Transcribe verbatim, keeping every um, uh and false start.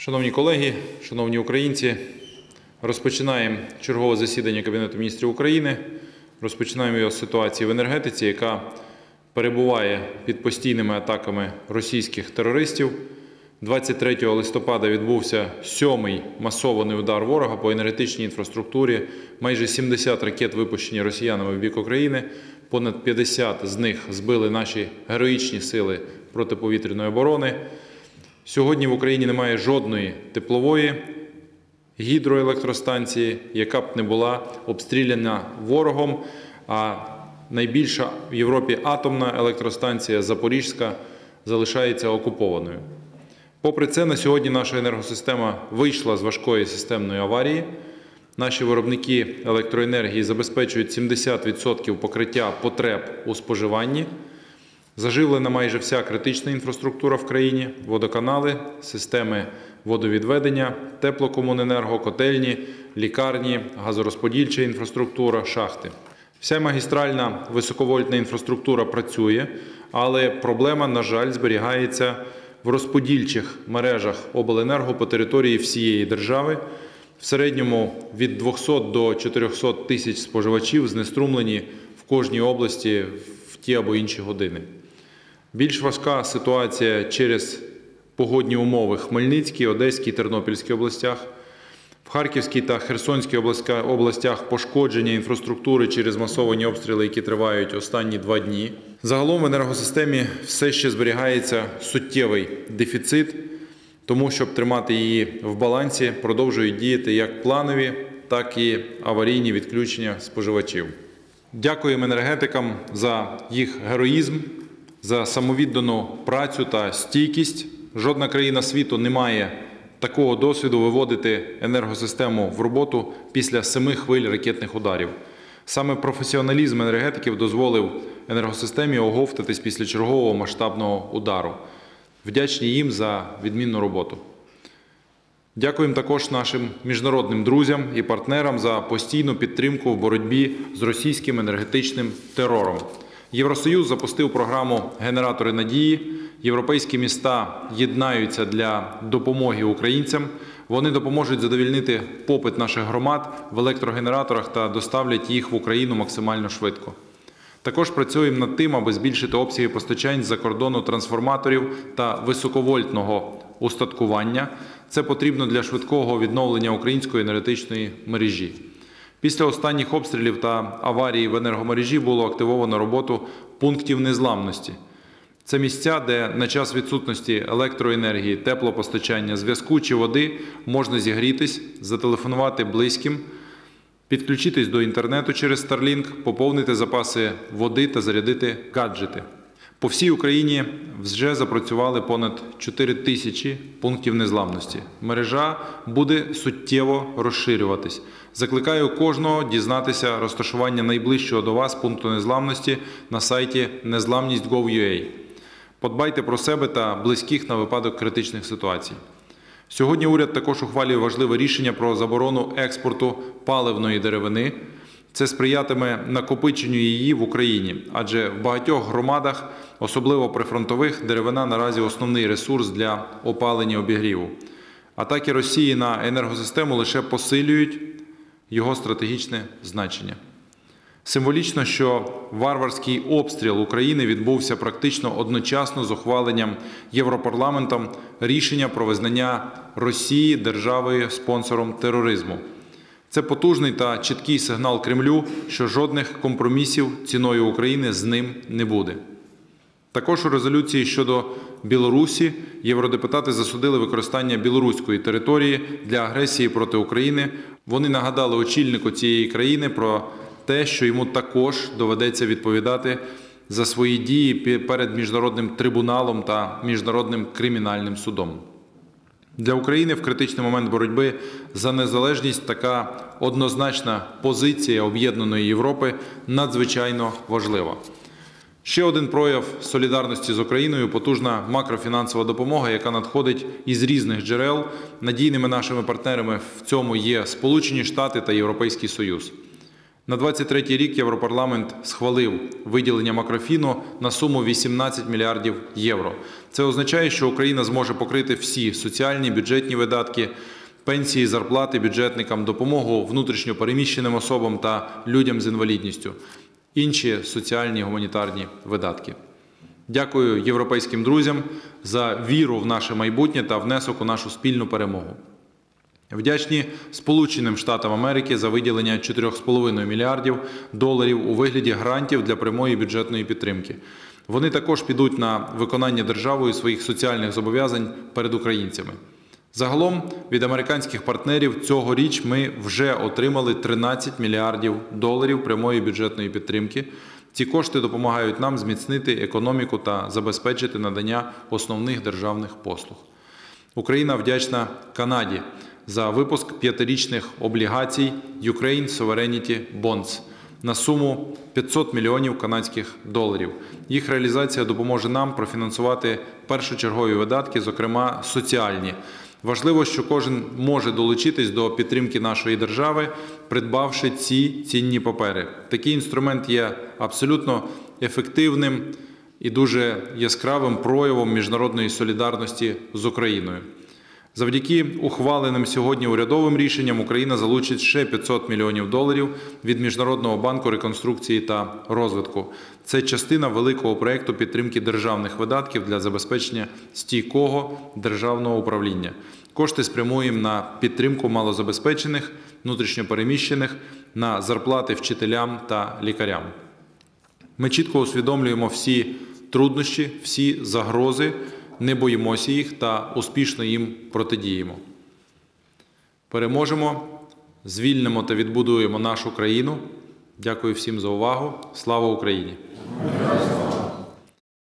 Шановні колеги, шановні українці, розпочинаємо чергове засідання Кабінету Міністрів України. Розпочинаємо його з ситуації в енергетиці, яка перебуває під постійними атаками російських терористів. двадцять третього листопада відбувся сьомий масований удар ворога по енергетичній інфраструктурі. Майже сімдесят ракет випущені росіянами в бік України. Понад п'ятдесят з них збили наші героїчні сили протиповітряної оборони. Сьогодні в Україні немає жодної теплової гідроелектростанції, яка б не була обстріляна ворогом, а найбільша в Європі атомна електростанція Запорізька залишається окупованою. Попри це, на сьогодні наша енергосистема вийшла з важкої системної аварії. Наші виробники електроенергії забезпечують сімдесят відсотків покриття потреб у споживанні. Заживлена майже вся критична інфраструктура в країні, водоканали, системи водовідведення, теплокомуненерго, котельні, лікарні, газорозподільча інфраструктура, шахти. Вся магістральна високовольтна інфраструктура працює, але проблема, на жаль, зберігається в розподільчих мережах обленерго по території всієї держави. В середньому від двохсот до чотирьохсот тисяч споживачів знеструмлені в кожній області в ті або інші години. Більш важка ситуація через погодні умови в Хмельницькій, Одеській, Тернопільській областях. В Харківській та Херсонській областях пошкодження інфраструктури через масовані обстріли, які тривають останні два дні. Загалом в енергосистемі все ще зберігається суттєвий дефіцит, тому, щоб тримати її в балансі, продовжують діяти як планові, так і аварійні відключення споживачів. Дякуємо енергетикам за їх героїзм, за самовіддану працю та стійкість. Жодна країна світу не має такого досвіду виводити енергосистему в роботу після семи хвиль ракетних ударів. Саме професіоналізм енергетиків дозволив енергосистемі оговтатись після чергового масштабного удару. Вдячні їм за відмінну роботу. Дякуємо також нашим міжнародним друзям і партнерам за постійну підтримку в боротьбі з російським енергетичним терором. Євросоюз запустив програму «Генератори надії». Європейські міста єднаються для допомоги українцям. Вони допоможуть задовольнити попит наших громад в електрогенераторах та доставлять їх в Україну максимально швидко. Також працюємо над тим, аби збільшити обсяги постачань з-за кордону трансформаторів та високовольтного устаткування. Це потрібно для швидкого відновлення української енергетичної мережі. Після останніх обстрілів та аварії в енергомережі було активовано роботу пунктів незламності. Це місця, де на час відсутності електроенергії, теплопостачання, зв'язку чи води можна зігрітись, зателефонувати близьким, підключитись до інтернету через Starlink, поповнити запаси води та зарядити гаджети. По всій Україні вже запрацювали понад чотири тисячі пунктів незламності. Мережа буде суттєво розширюватись. Закликаю кожного дізнатися розташування найближчого до вас пункту незламності на сайті незламність крапка гов крапка ю а. Подбайте про себе та близьких на випадок критичних ситуацій. Сьогодні уряд також ухвалює важливе рішення про заборону експорту паливної деревини. Це сприятиме накопиченню її в Україні, адже в багатьох громадах, особливо прифронтових, деревина наразі основний ресурс для опалення обігріву. Атаки Росії на енергосистему лише посилюють його стратегічне значення. Символічно, що варварський обстріл України відбувся практично одночасно з ухваленням Європарламентом рішення про визнання Росії державою-спонсором тероризму. Це потужний та чіткий сигнал Кремлю, що жодних компромісів ціною України з ним не буде. Також у резолюції щодо Білорусі євродепутати засудили використання білоруської території для агресії проти України. Вони нагадали очільнику цієї країни про те, що йому також доведеться відповідати за свої дії перед Міжнародним трибуналом та Міжнародним кримінальним судом. Для України в критичний момент боротьби за незалежність така однозначна позиція об'єднаної Європи надзвичайно важлива. Ще один прояв солідарності з Україною – потужна макрофінансова допомога, яка надходить із різних джерел. Надійними нашими партнерами в цьому є Сполучені Штати та Європейський Союз. На двадцять третій рік Європарламент схвалив виділення макрофіну на суму вісімнадцять мільярдів євро. Це означає, що Україна зможе покрити всі соціальні, бюджетні видатки, пенсії, зарплати бюджетникам, допомогу внутрішньо переміщеним особам та людям з інвалідністю, інші соціальні гуманітарні видатки. Дякую європейським друзям за віру в наше майбутнє та внесок у нашу спільну перемогу. Вдячні Сполученим Штатам Америки за виділення чотирьох з половиною мільярдів доларів у вигляді грантів для прямої бюджетної підтримки. Вони також підуть на виконання державою своїх соціальних зобов'язань перед українцями. Загалом від американських партнерів цьогоріч ми вже отримали тринадцять мільярдів доларів прямої бюджетної підтримки. Ці кошти допомагають нам зміцнити економіку та забезпечити надання основних державних послуг. Україна вдячна Канаді за випуск п'ятирічних облігацій Ukraine Sovereignty Bonds на суму п'ятсот мільйонів канадських доларів. Їх реалізація допоможе нам профінансувати першочергові видатки, зокрема соціальні. Важливо, що кожен може долучитись до підтримки нашої держави, придбавши ці цінні папери. Такий інструмент є абсолютно ефективним і дуже яскравим проявом міжнародної солідарності з Україною. Завдяки ухваленим сьогодні урядовим рішенням Україна залучить ще п'ятсот мільйонів доларів від Міжнародного банку реконструкції та розвитку. Це частина великого проєкту підтримки державних видатків для забезпечення стійкого державного управління. Кошти спрямуємо на підтримку малозабезпечених, внутрішньопереміщених, на зарплати вчителям та лікарям. Ми чітко усвідомлюємо всі труднощі, всі загрози, не боїмося їх та успішно їм протидіємо. Переможемо, звільнимо та відбудуємо нашу країну. Дякую всім за увагу. Слава Україні!